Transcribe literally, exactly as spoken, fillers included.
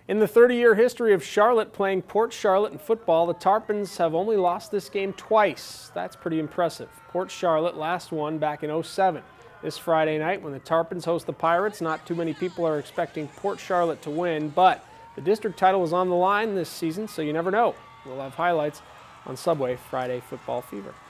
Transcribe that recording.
In the thirty-year history of Charlotte playing Port Charlotte in football, the Tarpons have only lost this game twice. That's pretty impressive. Port Charlotte last won back in oh seven. This Friday night, when the Tarpons host the Pirates, not too many people are expecting Port Charlotte to win, but the district title is on the line this season, so you never know. We'll have highlights on Subway Friday Football Fever.